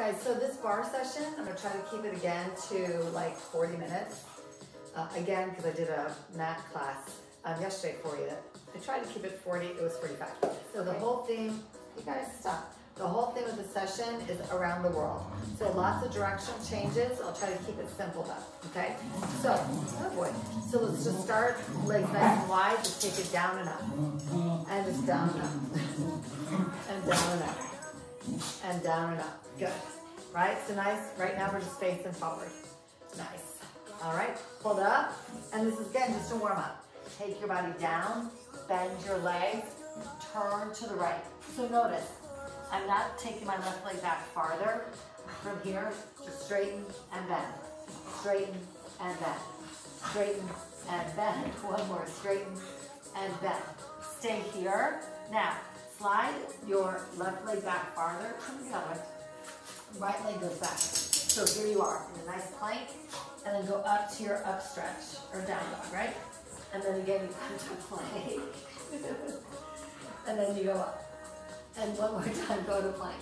guys, so this bar session, I'm gonna try to keep it again to like 40 minutes. Again, because I did a mat class yesterday for you. I tried to keep it 40, it was 45. So the whole thing, you guys stop. The whole thing with the session is around the world. So lots of directional changes. I'll try to keep it simple though, okay? So, oh boy. So let's just start legs nice and wide, just take it down and up. And just down and up. And down and up. And down and up. Good. Right? So nice. Right now we're just facing forward. Nice. All right. Hold up. And this is again just a warm up. Take your body down, bend your legs, turn to the right. So notice, I'm not taking my left leg back farther. From here, just straighten and bend. Straighten and bend. Straighten and bend. One more. Straighten and bend. Stay here. Now, slide your left leg back farther. Turn the other way. Right leg goes back. So here you are in a nice plank. And then go up to your up stretch or down dog, right? And then again, you come to plank. And then you go up. And one more time, go to plank.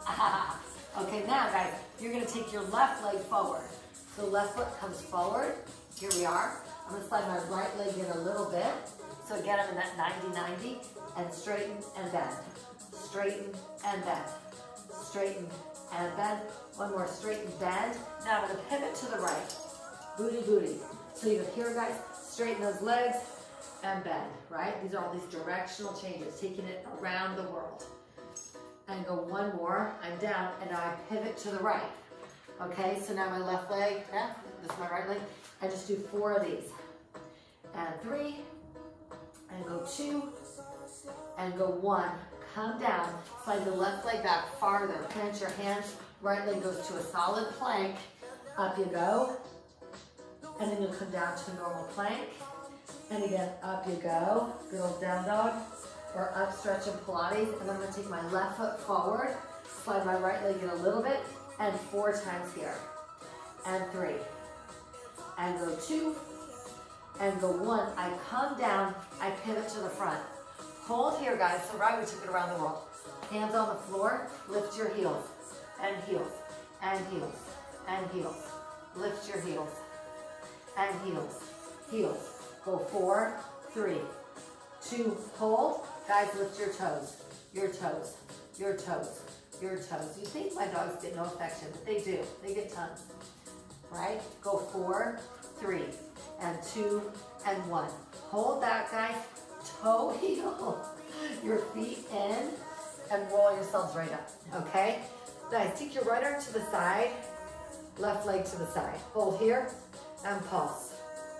Okay, now guys, you're gonna take your left leg forward. So left foot comes forward. Here we are. I'm gonna slide my right leg in a little bit. So again, I'm in that 90-90 and straighten and bend. Straighten and bend. Straighten and bend. One more, straighten, bend. Now I'm gonna pivot to the right. Booty, booty. So you go here, guys, straighten those legs and bend, right? These are all these directional changes, taking it around the world. And go one more, I'm down, and now I pivot to the right. Okay, so now my left leg, yeah, this is my right leg. I just do 4 of these. And 3, and go 2, and go 1. Come down, slide the left leg back farther. Plant your hands, right leg goes to a solid plank. Up you go. And then you'll come down to a normal plank. And again, up you go. Good old down dog. Or up stretch in Pilates. And I'm gonna take my left foot forward, slide my right leg in a little bit, and 4 times here. And 3. And go 2. And go 1. I come down, I pivot to the front. Hold here, guys. So right, we took it around the world. Hands on the floor, lift your heels. And heels. And heels. And heels. Lift your heels. And heels. Heels. Go 4, 3, 2, hold. Guys, lift your toes. Your toes. Your toes. Your toes. You think my dogs get no affection, but they do. They get tons. Right? Go 4, 3, and 2, and 1. Hold that, guys. Toe heel. Your feet in, and roll yourselves right up. Okay? Nice. Take your right arm to the side, left leg to the side. Hold here, and pulse.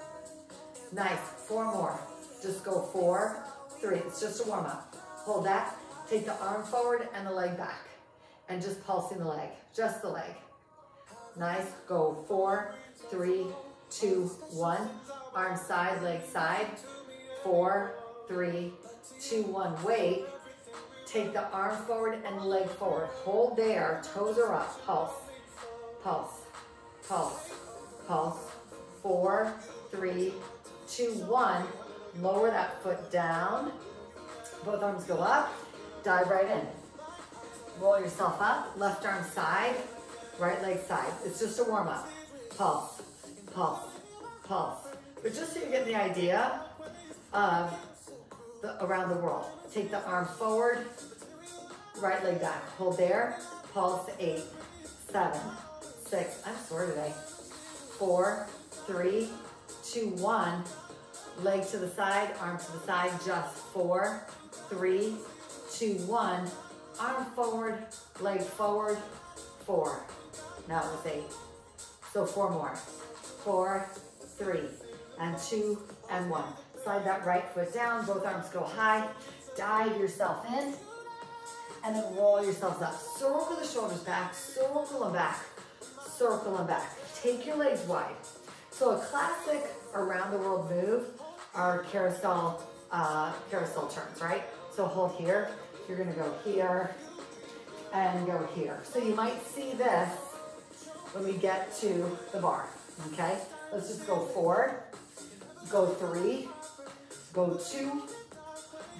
Nice. 4 more. Just go 4, 3. It's just a warm up. Hold that. Take the arm forward and the leg back. And just pulsing the leg. Just the leg. Nice. Go 4, 3, 2, 1. Arm side, leg side. 4, 3, 2, 1. Wait. Take the arm forward and the leg forward. Hold there. Toes are up. Pulse. Pulse. Pulse. Pulse. 4, 3, 2, 1. Lower that foot down. Both arms go up. Dive right in. Roll yourself up. Left arm side. Right leg side. It's just a warm up. Pulse. Pulse. Pulse. But just so you're getting the idea of around the world. Take the arm forward. Right leg back. Hold there. Pulse. 8, 7, 6. I'm sore today. 4, 3, 2, 1. Leg to the side, arm to the side, just 4, 3, 2, 1. Arm forward, leg forward, 4. Now it was 8. So 4 more. 4, 3, and 2, and 1. Slide that right foot down, both arms go high. Dive yourself in, and then roll yourselves up. Circle the shoulders back, circle them back, circle them back. Take your legs wide. So a classic around the world move are carousel turns, right? So hold here. You're gonna go here and go here. So you might see this when we get to the bar, okay? Let's just go 4, go 3, go 2,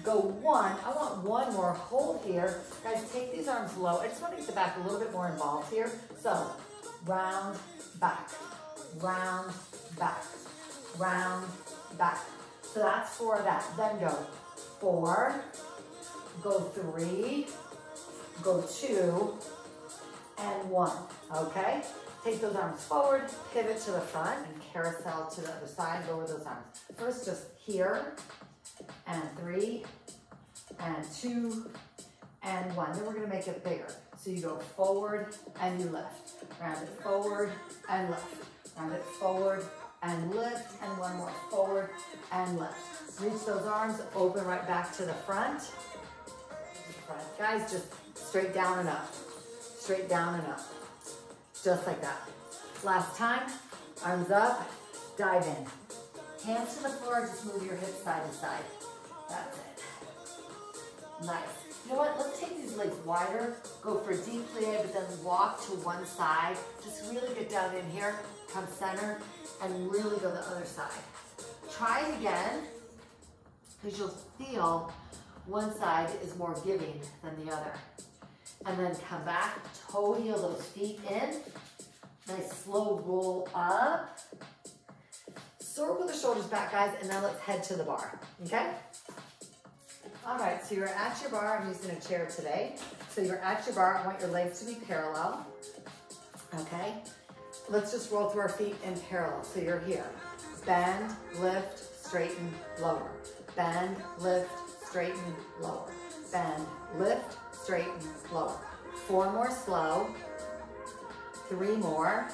go one. I want one more. Hold here. Guys, take these arms low. I just want to get the back a little bit more involved here. So round, back, round, back, round, back. So that's 4 of that. Then go 4, go 3, go 2, and 1. Okay? Take those arms forward, pivot to the front, and carousel to the other side. Lower those arms. First, just here, and 3, and 2, and 1. Then we're going to make it bigger. So you go forward and you lift. Round it forward and lift. Round it forward and lift. And one more forward and lift. Reach those arms, open right back to the front. Guys, just straight down and up. Straight down and up. Just like that. Last time, arms up, dive in. Hands to the floor, just move your hips side to side. That's it. Nice. You know what, let's take these legs wider, go for a deep plie, but then walk to one side. Just really get down in here, come center, and really go the other side. Try it again, because you'll feel one side is more giving than the other. And then come back, toe heel those feet in. Nice slow roll up. Circle the shoulders back, guys, and now let's head to the bar, okay? All right, so you're at your bar. I'm using a chair today. So you're at your bar. I want your legs to be parallel, okay? Let's just roll through our feet in parallel. So you're here. Bend, lift, straighten, lower. Bend, lift, straighten, lower. Bend, lift, straighten, lower. 4 more slow. 3 more.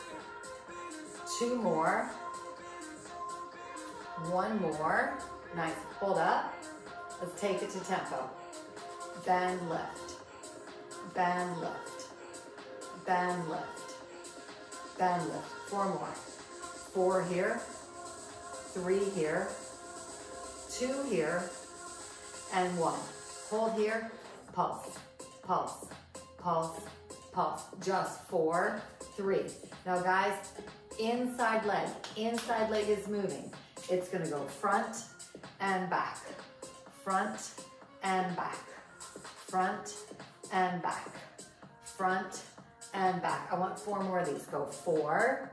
2 more. 1 more. Nice. Hold up. Let's take it to tempo. Bend, lift. Bend, lift. Bend, lift. Bend, lift. 4 more. 4 here. 3 here. 2 here. And 1. Hold here. Pulse. Pulse. Pulse. Pulse. Just 4, 3. Now guys, inside leg is moving. It's gonna go front and back, front and back, front and back, front and back. I want 4 more of these. Go 4,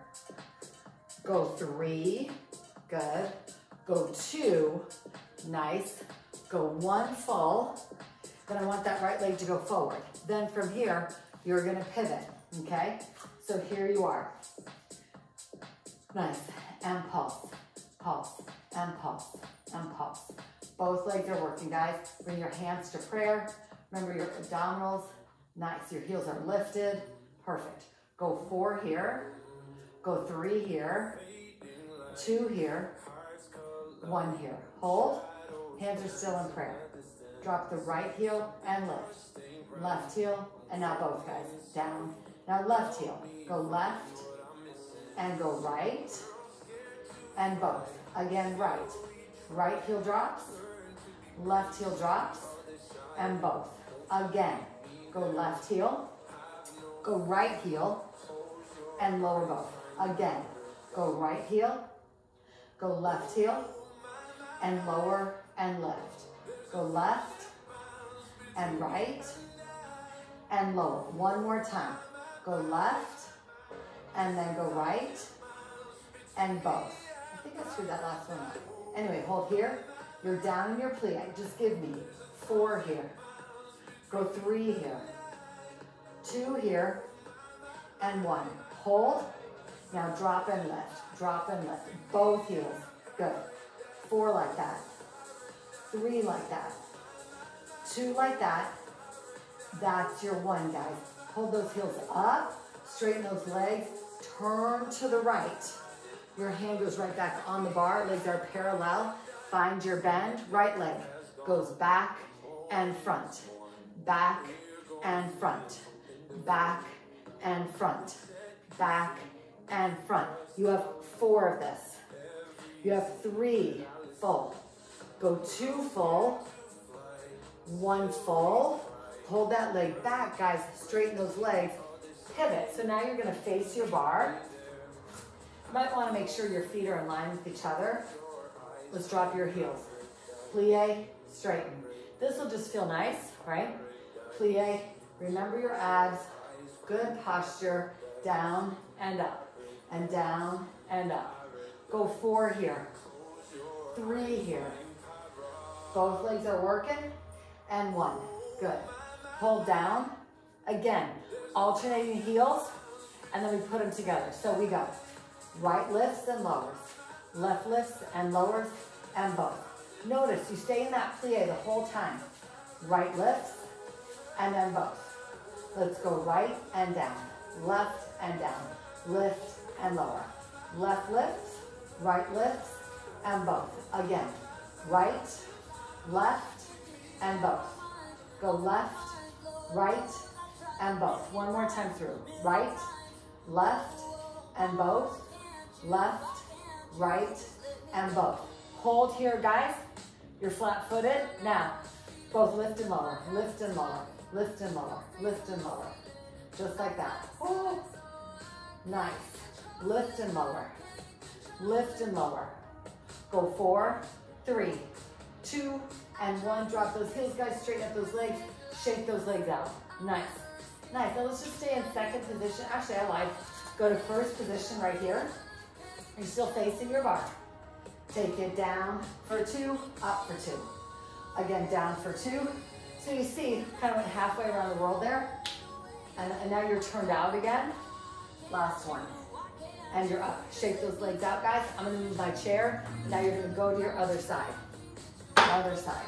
go 3, good. Go 2, nice. Go 1 full. Then I want that right leg to go forward. Then from here, you're gonna pivot, okay? So here you are. Nice, and pulse, pulse, and pulse, and pulse. Both legs are working, guys. Bring your hands to prayer. Remember your abdominals. Nice, your heels are lifted. Perfect. Go 4 here, go 3 here, 2 here, 1 here. Hold, hands are still in prayer. Drop the right heel and lift. Left heel, and now both guys, down. Now left heel, go left and go right, and both. Again, right. Right heel drops, left heel drops, and both. Again, go left heel, go right heel, and lower both. Again, go right heel, go left heel, and lower and lift. Go left and right and lower. 1 more time. Go left and then go right and both. I think I screwed that last one up. Anyway, hold here. You're down in your plie. Just give me 4 here. Go 3 here. 2 here and 1. Hold. Now drop and lift. Drop and lift. Both heels. Good. 4 like that. 3 like that. 2 like that. That's your 1, guys. Hold those heels up. Straighten those legs. Turn to the right. Your hand goes right back on the bar. Legs are parallel. Find your bend. Right leg goes back and front. Back and front. Back and front. Back and front. You have 4 of this. You have 3 full. Go 2 full. 1 full. Hold that leg back, guys. Straighten those legs. Pivot. So now you're going to face your bar. You might want to make sure your feet are in line with each other. Let's drop your heels. Plie, straighten. This will just feel nice, right? Plie, remember your abs, good posture, down and up, and down and up. Go 4 here, 3 here. Both legs are working, and 1, good. Hold down, again, alternating heels, and then we put them together. So we go right lifts and lowers, left lifts and lowers, and both. Notice you stay in that plie the whole time. Right lifts, and then both. Let's go right and down, left and down, lift and lower. Left lifts, right lifts, and both. Again, right, left, and both. Go left, right, and both. One more time through. Right, left, and both. Left, right, and both. Hold here, guys. You're flat-footed. Now, both lift and lower, lift and lower, lift and lower, lift and lower. Just like that. Ooh. Nice. Lift and lower, lift and lower. Go 4, 3, 2, and 1. Drop those heels, guys. Straighten up those legs. Shake those legs out. Nice. Nice. Now let's just stay in second position. Actually, I like. Go to first position right here. You're still facing your bar. Take it down for 2, up for 2. Again, down for 2. So you see, kind of went halfway around the world there. And now you're turned out again. Last one. And you're up. Shake those legs out, guys. I'm gonna move my chair. Now you're gonna go to your other side. Other side.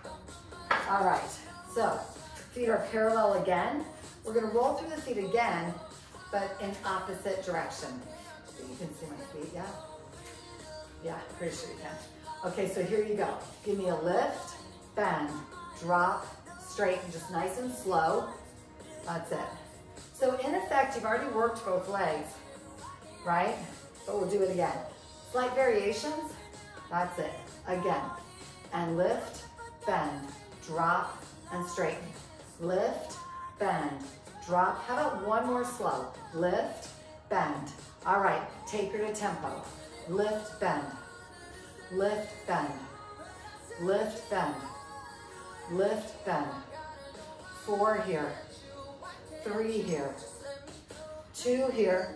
All right, so feet are parallel again. We're gonna roll through the feet again, but in opposite direction. So you can see my feet, yeah? Yeah, pretty sure you can. Okay, so here you go. Give me a lift, bend, drop, straighten, just nice and slow. That's it. So in effect, you've already worked both legs, right? But we'll do it again. Slight variations, that's it. Again, and lift, bend, drop, and straighten. Lift, bend, drop. How about one more slow? Lift, bend. All right, take her to tempo. Lift, bend, lift, bend, lift, bend, lift, bend. 4 here, 3 here, 2 here,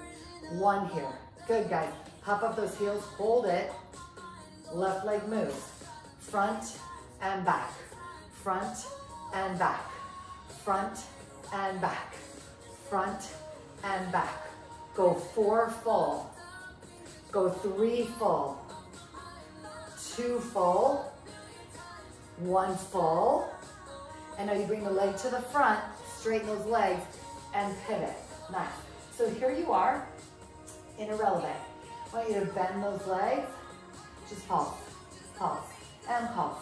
1 here. Good, guys. Pop up those heels, hold it. Left leg moves. Front and back, front and back, front and back, front and back. Go 4 full. Go 3 full, 2 full, 1 full. And now you bring the leg to the front, straighten those legs, and pivot. Nice. So here you are in a releve. I want you to bend those legs. Just pulse, pulse, and pulse,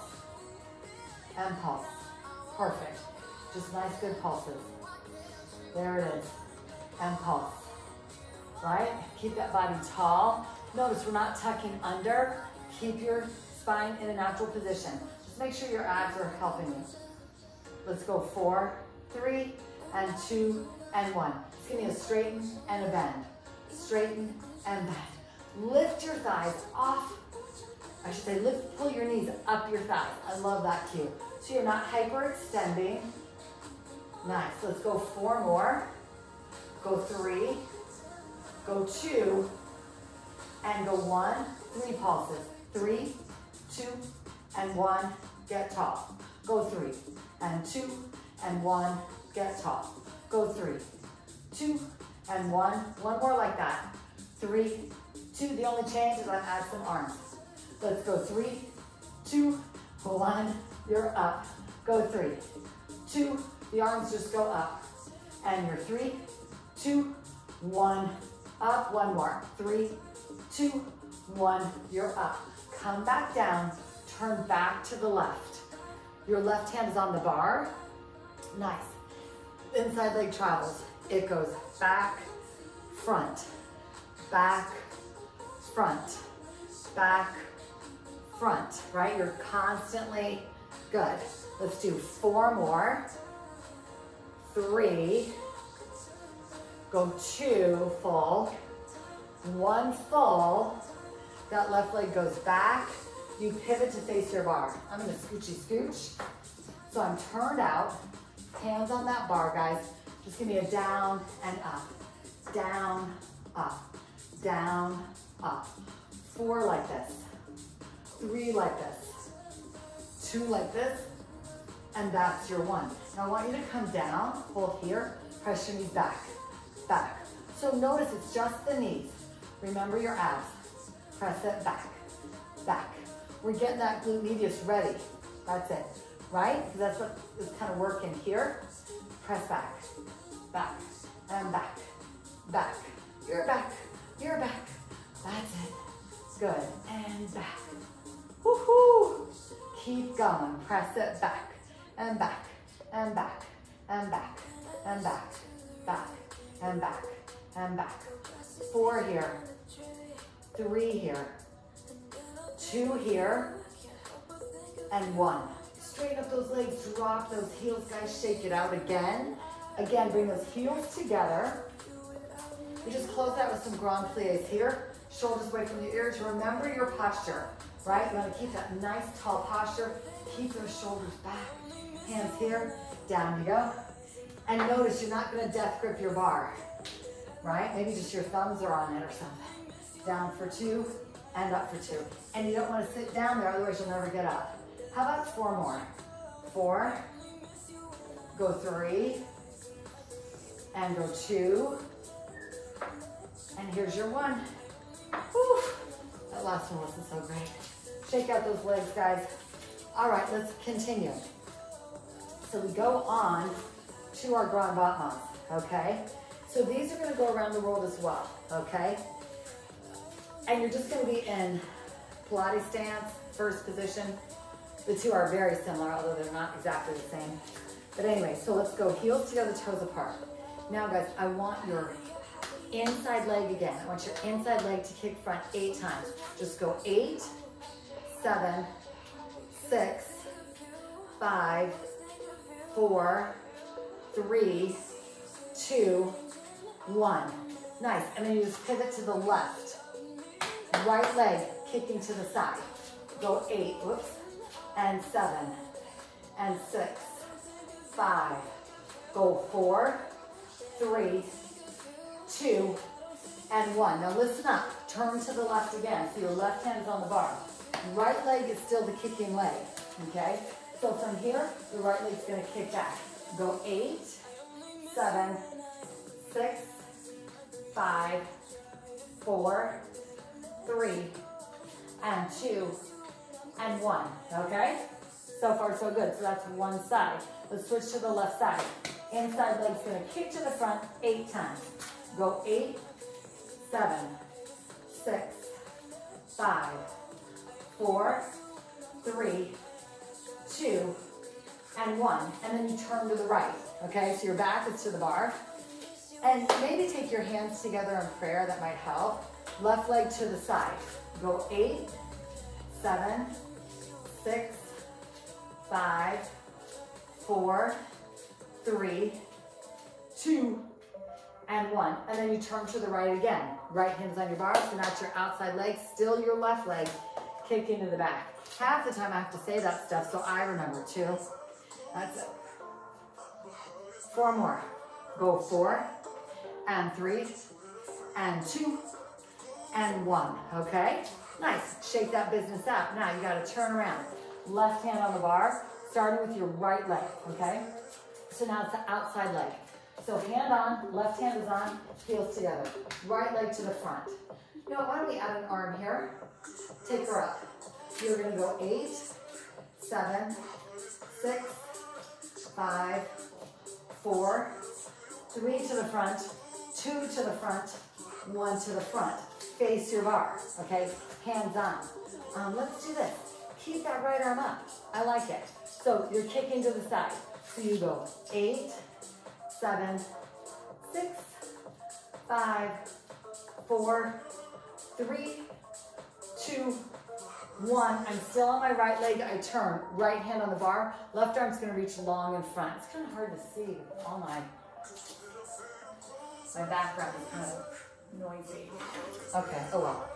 and pulse. Perfect. Just nice, good pulses. There it is. And pulse. Right? Keep that body tall. Notice we're not tucking under. Keep your spine in a natural position. Just make sure your abs are helping you. Let's go 4, 3, and 2, and 1. Just give me a straighten and a bend. Straighten and bend. Lift your thighs off. I should say lift, pull your knees up your thighs. I love that cue. So you're not hyperextending. Nice. Let's go 4 more. Go 3. Go 2. And go 1. 3 pulses. 3, 2, and 1. Get tall. Go 3. And 2, and 1. Get tall. Go 3, 2, and 1. One more like that. 3, 2. The only change is I add some arms. Let's go 3, 2, 1. You're up. Go 3, 2. The arms just go up. And you're 3, 2, 1. Up. One more. 3, 2, 1. You're up. Come back down. Turn back to the left. Your left hand is on the bar. Nice. Inside leg travels. It goes back, front, back, front, back, front, right? You're constantly good. Let's do 4 more. 3, go 2 full, 1 full. That left leg goes back, You pivot to face your bar. I'm gonna scoochy scooch. So I'm turned out, hands on that bar, guys. Just give me a down and up, down, up, down, up. 4 like this, 3 like this, 2 like this, and that's your 1. Now I want you to come down, hold here, press your knees back, back. So notice it's just the knees. Remember your abs. Press it back, back. We're getting that glute medius ready. That's it, right? That's what is kind of working here. Press back, back, and back, back. You're back, you're back. That's it. Good, and back. Woohoo! Keep going. Press it back, and back, and back, and back, and back, back, and back, and back. 4 here, 3 here, 2 here, and 1. Straighten up those legs, drop those heels, guys, shake it out again. Again, bring those heels together. You just close that with some grand plies here. Shoulders away from your ears. Remember your posture, right? You want to keep that nice tall posture. Keep those shoulders back. Hands here, down you go. And notice you're not going to death grip your bar, right? Maybe just your thumbs are on it or something. Down for 2 and up for 2. And you don't want to sit down there, otherwise you'll never get up. How about 4 more? 4, go 3, and go 2, and here's your 1. Whew. That last one wasn't so great. Shake out those legs, guys. All right, let's continue. So we go on to our Grand Battements, okay? So these are gonna go around the world as well, okay? And you're just gonna be in Pilates stance, first position. The 2 are very similar, although they're not exactly the same. But anyway, so let's go heels together, toes apart. Now guys, I want your inside leg again. I want your inside leg to kick front 8 times. Just go 8, 7, 6, 5, 4, 3, 2, 1. Nice, and then you just pivot to the left. Right leg kicking to the side. Go 8, whoops, and 7, and 6, 5, go 4, 3, 2, and 1. Now listen up, turn to the left again. So your left hand is on the bar. Right leg is still the kicking leg, okay? So from here, the right leg's gonna kick back. Go 8, 7, 6, 5, 4, 3, and 2, and 1, okay? So far, so good. So that's one side. Let's switch to the left side. Inside leg's gonna kick to the front 8 times. Go 8, 7, 6, 5, 4, 3, 2, and 1. And then you turn to the right, okay? So your back is to the bar. And maybe take your hands together in prayer, that might help. Left leg to the side. Go 8, 7, 6, 5, 4, 3, 2, and 1. And then you turn to the right again. Right hand's on your bar, so now it's your outside leg, still your left leg, kick into the back. Half the time I have to say that stuff, so I remember too. That's it. 4 more. Go 4, and 3, and 2, and 1, okay? Nice, shake that business out. Now you gotta turn around. Left hand on the bar, starting with your right leg, okay? So now it's the outside leg. So hand on, left hand is on, heels together. Right leg to the front. You know, why don't we add an arm here? Take her up. You're gonna go 8, 7, 6, 5, 4, 3 to the front, 2 to the front, 1 to the front. Face your bar, okay? Hands on. Let's do this. Keep that right arm up. I like it. So you're kicking to the side. So you go 8, 7, 6, 5, 4, 3, 2, 1. I'm still on my right leg. I turn. Right hand on the bar. Left arm's going to reach long in front. It's kind of hard to see with all my background is kind of noisy. Okay, oh well.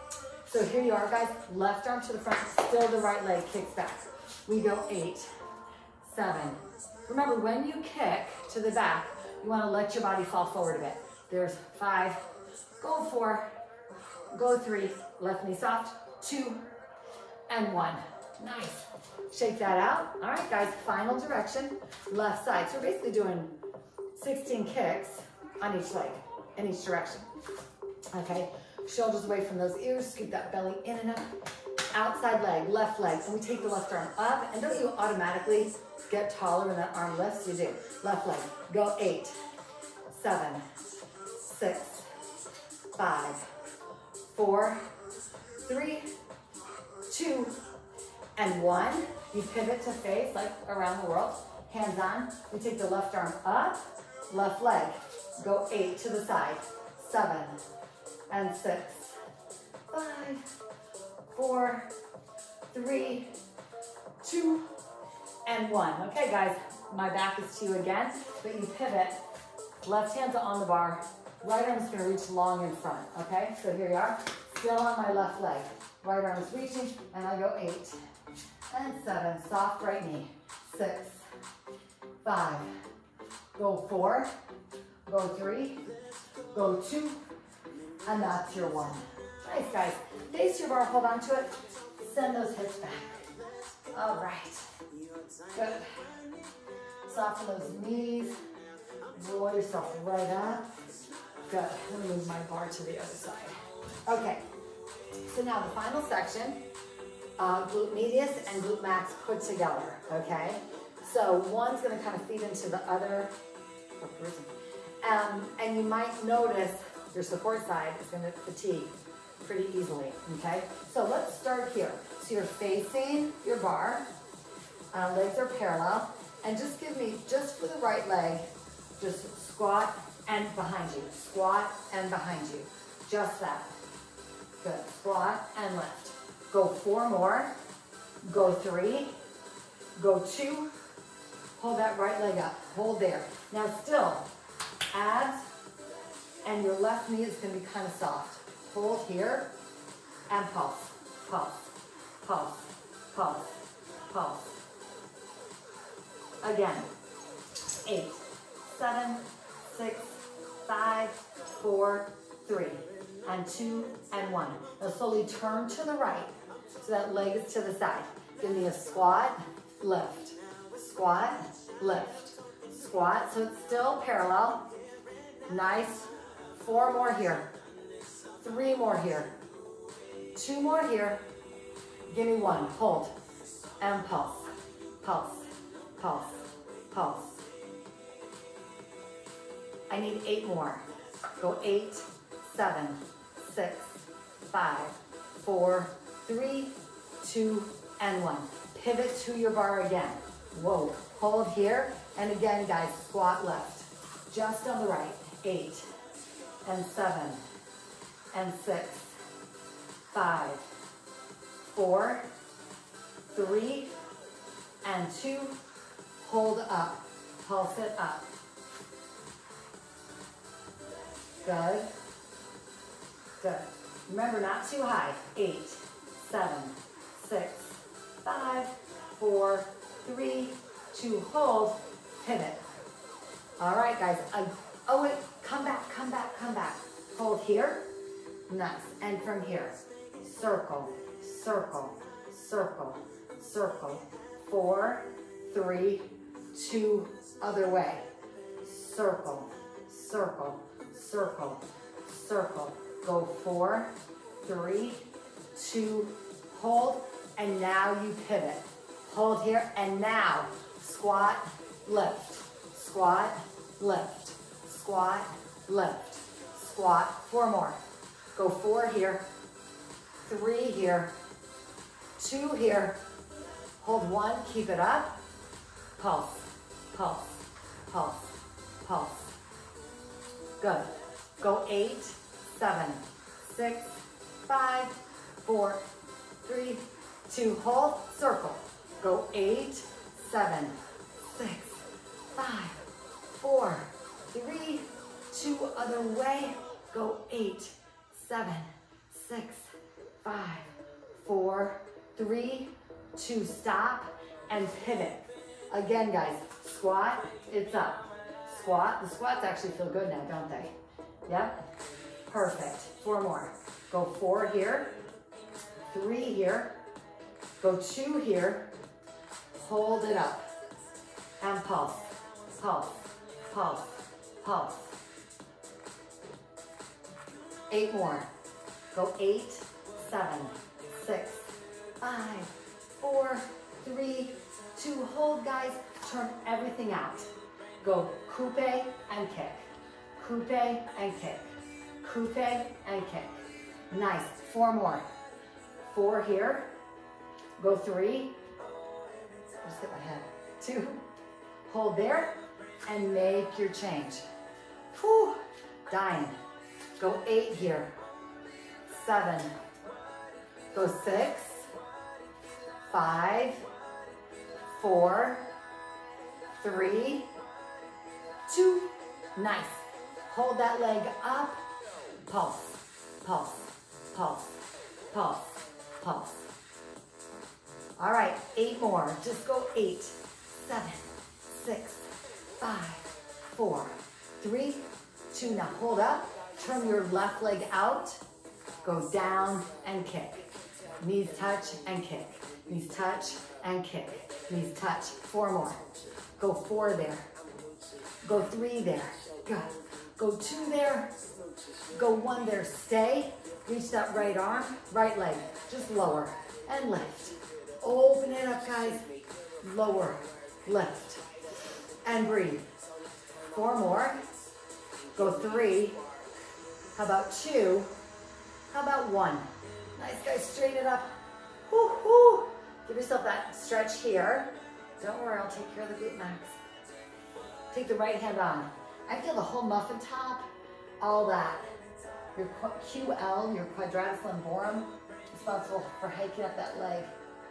So here you are, guys. Left arm to the front, still the right leg kicks back. We go 8, 7. Remember, when you kick to the back, you want to let your body fall forward a bit. There's 5, go 4, go 3, left knee soft, 2, and 1. Nice. Shake that out. All right, guys, final direction, left side. So we're basically doing 16 kicks on each leg, in each direction. Okay, shoulders away from those ears, scoop that belly in and up. Outside leg, and we take the left arm up, and don't you automatically get taller when that arm lifts? You do. Left leg, go 8, 7, 6, 5, 4, 3, 2, and 1. You pivot to face, like around the world. Hands on. We take the left arm up, left leg. Go 8 to the side. 7, and 6, 5, 4, 3, 2, and 1. Okay, guys, my back is to you again, but you pivot. Left hand's on the bar. Right arm is going to reach long in front, okay? So here you are. Still on my left leg. Right arm is reaching, and I go 8 and 7. Soft right knee. 6, 5, go 4, go 3, go 2, and that's your 1. Nice, guys. Face your bar, hold on to it. Send those hips back. All right. Good. Soften those knees. Roll yourself right up. Good. Let me move my bar to the other side. Okay. So now the final section, glute medius and glute max put together, okay? So one's gonna kind of feed into the other, and you might notice your support side is gonna fatigue pretty easily, okay? So let's start here. So you're facing your bar, legs are parallel, and just give me, just for the right leg, just squat and behind you, squat and behind you, just that. Good, squat and lift. Go 4 more, go 3, go 2, hold that right leg up, hold there. Now still, abs and your left knee is gonna be kind of soft. Hold here and pulse, pulse, pulse, pulse, pulse. Again, 8, 7, 6, 5, 4, 3, and 2, and 1. Now slowly turn to the right so that leg is to the side. Give me a squat, lift, squat, lift, squat. So it's still parallel. Nice. 4 more here. 3 more here. 2 more here. Give me 1. Hold. And pulse. Pulse. Pulse. Pulse. I need 8 more. Go 8, 7, 6, 5, 4, 3, 2, and 1. Pivot to your bar again. Whoa. Hold here. And again, guys, squat left. Just on the right. 8, and 7, and 6, 5, 4, 3, and 2. Hold up. Pulse it up. Good. Good. Remember, not too high. 8, 7, 6, 5, 4, 3, 2. Hold. Pivot. All right, guys. Oh, wait. Come back, come back, come back. Hold here. Nice. And from here. Circle, circle, circle, circle. 4, 3, 2. Other way. Circle, circle, circle, circle. Go 4, 3, 2, hold, and now you pivot. Hold here, and now squat, lift, squat, lift, squat, lift, squat. 4 more. Go 4 here, 3 here, 2 here, hold 1, keep it up, pulse, pulse, pulse, pulse. Good. Go 8, 7, 6, 5, 4, 3, 2, hold, circle. Go 8, 7, 6, 5, 4, 3, 2, other way. Go 8, 7, 6, 5, 4, 3, 2, stop, and pivot. Again, guys, squat, it's up. Squat, the squats actually feel good now, don't they? Yep, perfect. 4 more. Go 4 here, 3 here, go 2 here, hold it up, and pulse, pulse, pulse, pulse. 8 more. Go 8, 7, 6, 5, 4, 3, 2, hold, guys. Turn everything out. Go coupe and kick, coupe and kick, coupe and kick. Nice. 4 more. 4 here. Go 3. Just hit my head. 2. Hold there and make your change. Whew. Dying. Go 8 here. 7. Go 6. 5. 4. 3. 2. Nice. Hold that leg up. Pulse, pulse, pulse, pulse, pulse. All right, 8 more. Just go 8, 7, 6, 5, 4, 3, 2. Now hold up. Turn your left leg out. Go down and kick. Knees touch and kick. Knees touch and kick. Knees touch. 4 more. Go 4 there. Go 3 there. Good. Go 2 there. Go 1 there. Stay. Reach that right arm, right leg. Just lower and lift. Open it up, guys. Lower, lift, and breathe. 4 more. Go 3. How about 2? How about 1? Nice, guys. Straighten it up. Woo, woo. Give yourself that stretch here. Don't worry, I'll take care of the glute max. Take the right hand on. I feel the whole muffin top, all that. Your QL, your quadratus lumborum, responsible for hiking up that leg.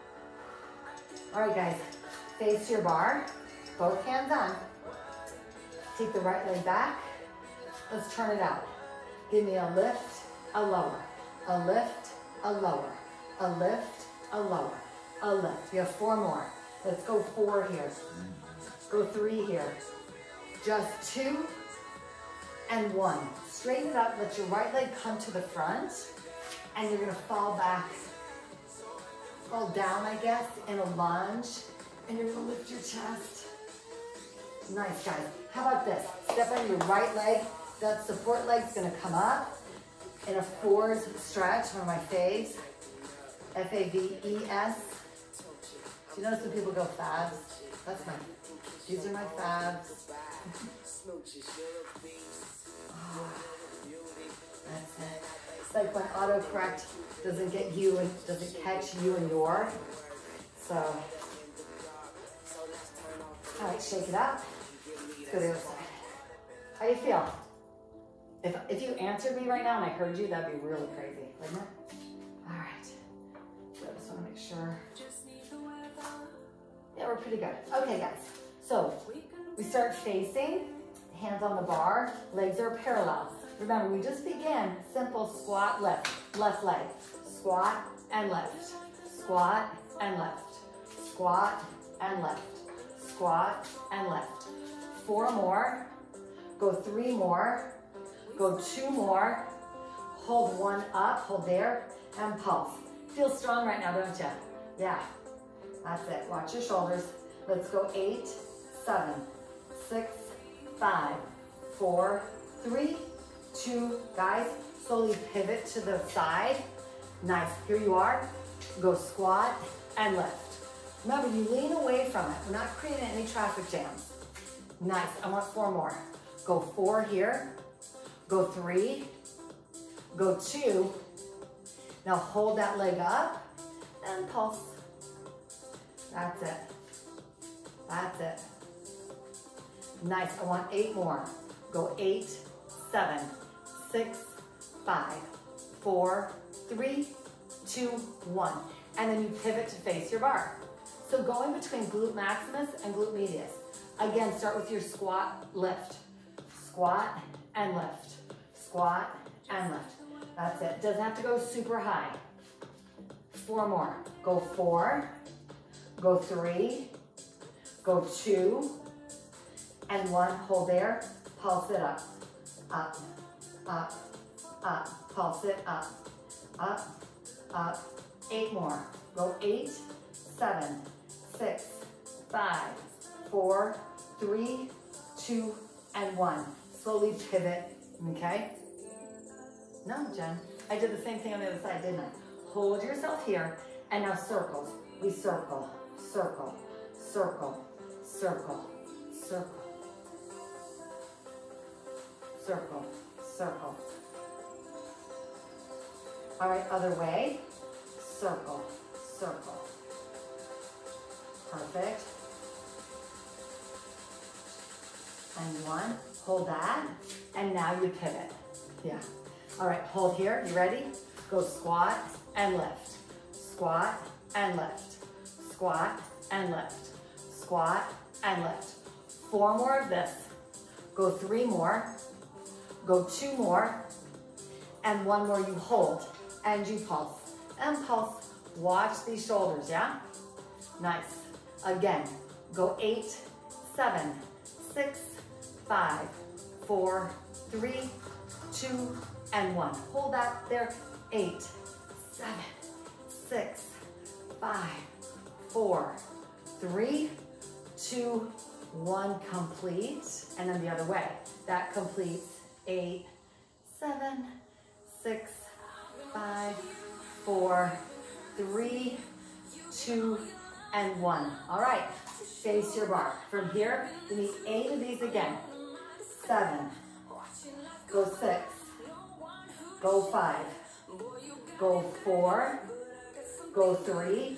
All right, guys, face your bar, both hands on. Take the right leg back. Let's turn it out. Give me a lift, a lower, a lift, a lower, a lift, a lower, a lift. You have 4 more. Let's go 4 here. Go 3 here. Just 2 and 1. Straighten it up, let your right leg come to the front, and you're gonna fall back, fall down, I guess, in a lunge, and you're gonna lift your chest. Nice, guys. How about this? Step on your right leg. That support leg's gonna come up in a forward stretch, one of my faves, F-A-V-E-S. Do you notice when people go fabs? These are my fabs. Oh, that's it. It's like when autocorrect doesn't get you and doesn't catch you and your. So, all right, shake it up. Let's go to the other side. How do you feel? If you answered me right now and I heard you, that'd be really crazy, wouldn't it? All right. So I just want to make sure. Yeah, we're pretty good. Okay, guys. So we start facing, hands on the bar, legs are parallel. Remember, we just begin simple squat, lift, left leg, squat and lift, squat and lift, squat and lift, squat and lift. 4 more, go 3 more, go 2 more, hold 1 up, hold there, and pulse. Feel strong right now, don't you? Yeah, that's it. Watch your shoulders. Let's go 8, 7, 6, 5, 4, 3, 2, guys, slowly pivot to the side. Nice, here you are. Go squat and lift. Remember, you lean away from it. We're not creating any traffic jams. Nice, I want 4 more. Go 4 here, go 3, go 2. Now hold that leg up and pulse. That's it. That's it. Nice, I want 8 more. Go 8, 7, 6, 5, 4, 3, 2, 1. And then you pivot to face your bar. So going between glute maximus and glute medius. Again, start with your squat, lift. Squat and lift. Squat and lift. That's it. Doesn't have to go super high. 4 more. Go 4, go 3, go 2, and 1. Hold there. Pulse it up, up, up, up. Pulse it up, up, up. 8 more. Go 8, 7, 6, 5, 4, 3, 2, and 1. Slowly pivot, okay? No, Jen. I did the same thing on the other side, didn't I? Hold yourself here, and now circles. We circle, circle, circle, circle, circle, circle, circle. All right, other way. Circle, circle. Perfect. And 1. Hold that. And now you pivot. Yeah. All right, hold here. You ready? Go squat and lift. Squat and lift. Squat and lift. Squat and lift. 4 more of this. Go 3 more. Go 2 more. And 1 more you hold. And you pulse. And pulse. Watch these shoulders, yeah? Nice. Again, go 8, 7, 6, 5, 4, 3, 2, and 1. Hold that there. 8, 7, 6, 5, 4, 3, 2, 1. Complete. And then the other way. That completes 8, 7, 6, 5, 4, 3, 2, and 1. All right, face your bar. From here, you need 8 of these again. 7, go 6, go 5, go 4, go 3,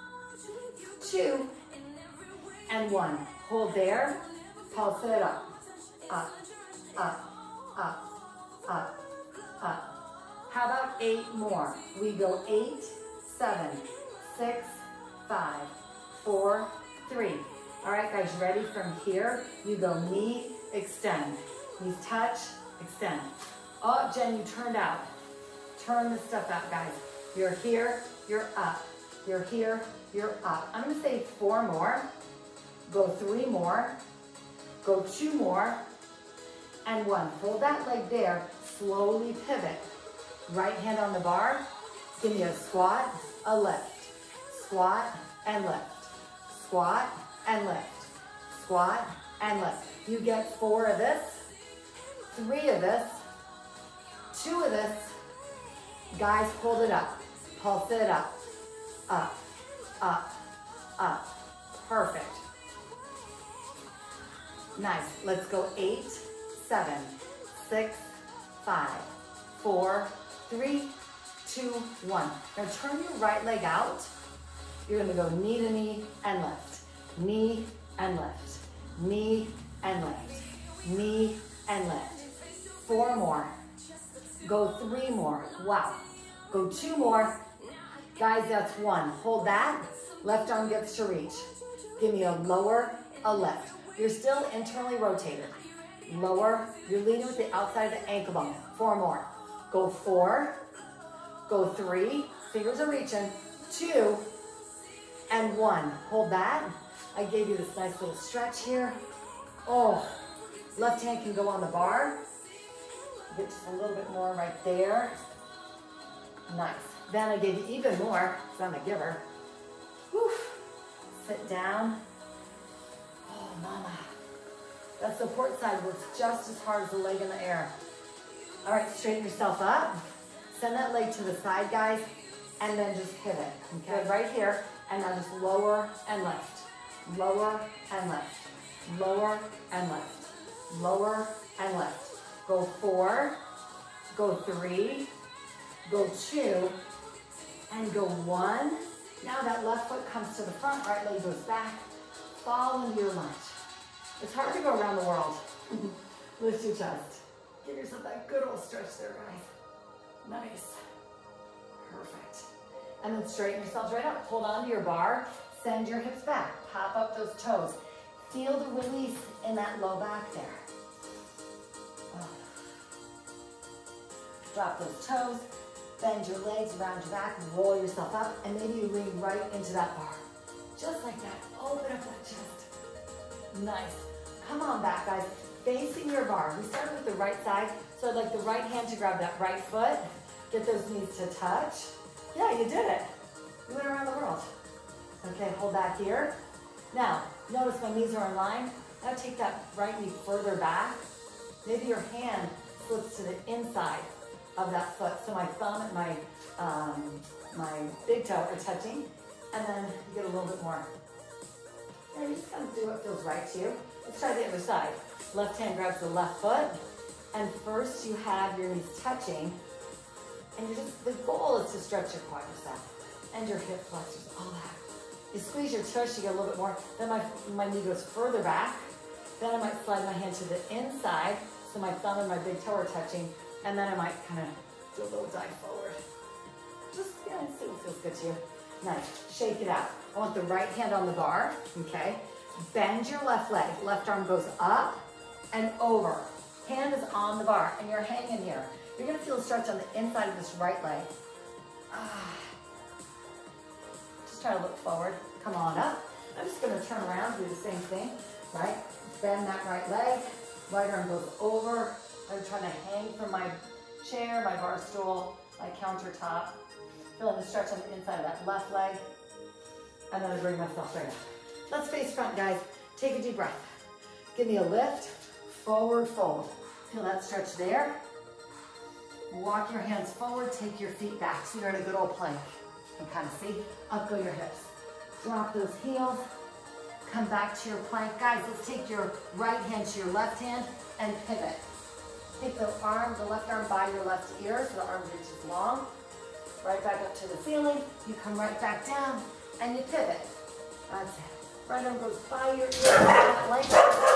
2, and 1. Hold there, pulse it up, up, up, up, up, up. How about 8 more? We go 8, 7, 6, 5, 4, 3. All right, guys, ready? From here, you go knee, extend. Knees touch, extend. Oh, Jen, you turned out. Turn this stuff out, guys. You're here, you're up. You're here, you're up. I'm gonna say 4 more. Go 3 more. Go 2 more. And 1. Hold that leg there. Slowly pivot. Right hand on the bar. Give me a squat, a lift. Squat and lift. Squat and lift. Squat and lift. You get 4 of this, 3 of this, 2 of this. Guys, hold it up. Pulse it up. Up, up, up. Perfect. Nice. Let's go 8, 7, 6, 5, 4, 3, 2, 1. Now turn your right leg out. You're gonna go knee to knee and lift. Knee and lift. Knee and lift. Knee and lift. 4 more. Go 3 more. Wow. Go 2 more. Guys, that's 1. Hold that. Left arm gets to reach. Give me a lower, a lift. You're still internally rotated. Lower. You're leading with the outside of the ankle bone. 4 more. Go 4. Go 3. Fingers are reaching. 2. And 1. Hold that. I gave you this nice little stretch here. Oh, left hand can go on the bar. Get just a little bit more right there. Nice. Then I gave you even more, because I'm a giver. Whew. Sit down. Oh, mama. That support side works just as hard as the leg in the air. All right, straighten yourself up. Send that leg to the side, guys, and then just pivot. Okay, right here. And now just lower and lift. Lower and lift. Lower and lift. Lower and lift. Go 4. Go 3. Go 2. And go 1. Now that left foot comes to the front, right leg goes back. Fall into your lunge. It's hard to go around the world. Lift your chest. Give yourself that good old stretch there, guys. Nice. Perfect. And then straighten yourselves right up. Hold on to your bar. Send your hips back. Pop up those toes. Feel the release in that low back there. Oh. Drop those toes. Bend your legs around your back, roll yourself up, and maybe you lean right into that bar. Just like that, open up that chest. Nice. Come on back, guys. Facing your bar. We started with the right side, so I'd like the right hand to grab that right foot. Get those knees to touch. Yeah, you did it. You went around the world. Okay, hold that here. Now, notice my knees are in line. Now take that right knee further back. Maybe your hand slips to the inside of that foot. So my thumb and my big toe are touching. And then you get a little bit more. Yeah, you just kind of do what feels right to you. Let's try the other side. Left hand grabs the left foot. And first you have your knees touching. And the goal is to stretch your quadriceps and your hip flexors, all that. You squeeze your tush, you get a little bit more. Then my knee goes further back. Then I might slide my hand to the inside, so my thumb and my big toe are touching. And then I might kind of do a little dive forward. Just, yeah, see what feels good to you. Nice, shake it out. I want the right hand on the bar, okay? Bend your left leg. Left arm goes up and over. Hand is on the bar, and you're hanging here. You're gonna feel a stretch on the inside of this right leg. Just try to look forward. Come on up. I'm just gonna turn around, do the same thing, right? Bend that right leg. Right arm goes over. I'm trying to hang from my chair, my bar stool, my countertop. Feeling the stretch on the inside of that left leg. And then I bring myself right up. Let's face front, guys. Take a deep breath. Give me a lift, forward fold. Feel that stretch there. Walk your hands forward, take your feet back. So you're in a good old plank. And kind of see, up go your hips. Drop those heels, come back to your plank. Guys, let's take your right hand to your left hand and pivot. Take the left arm by your left ear so the arm reaches long. Right back up to the ceiling. You come right back down and you pivot. That's it. Right arm goes by your ear, that leg.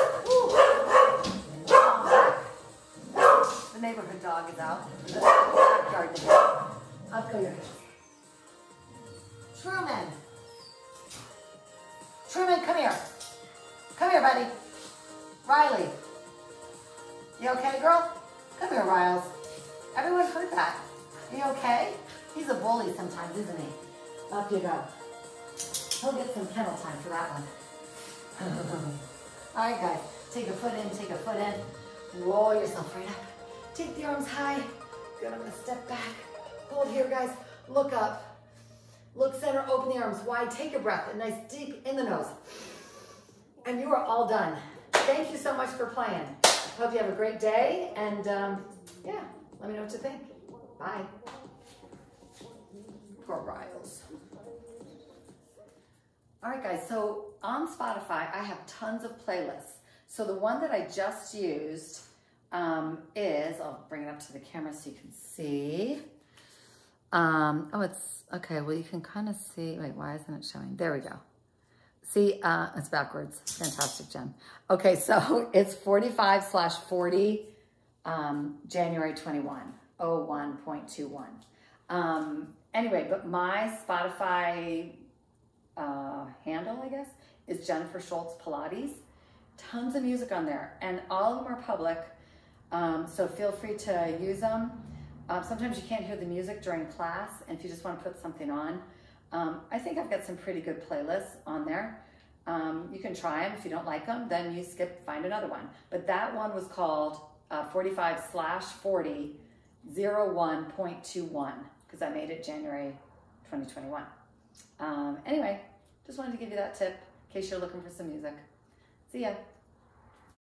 Come back. The neighborhood dog is out. Backyard dog. Up go your hips. Truman. Truman, come here. Come here, buddy. Riley. You okay, girl? Come here, Riles. Everyone heard that. You okay? He's a bully sometimes, isn't he? Up you go. He'll get some kennel time for that one. All right, guys. Take a foot in, take a foot in. Roll yourself right up. Take the arms high. Good, I'm gonna step back. Hold here, guys. Look up. Look center, open the arms wide. Take a breath, a nice deep in the nose. And you are all done. Thank you so much for playing. Hope you have a great day. And yeah, let me know what you think. Bye. Poor Riles. All right, guys, so on Spotify, I have tons of playlists. So the one that I just used is, I'll bring it up to the camera so you can see. Oh, it's, okay, well, you can kind of see, wait, why isn't it showing? There we go. See, it's backwards. Fantastic, Jen. Okay, so it's 45/40, January 21, 01.21. Anyway, but my Spotify handle, I guess, is Jennifer Schultz Pilates. Tons of music on there, and all of them are public, so feel free to use them. Sometimes you can't hear the music during class, and if you just want to put something on, I think I've got some pretty good playlists on there. You can try them. If you don't like them, then you skip, find another one. But that one was called 45/40, 01.21, because I made it January 2021. Anyway, just wanted to give you that tip in case you're looking for some music. See ya.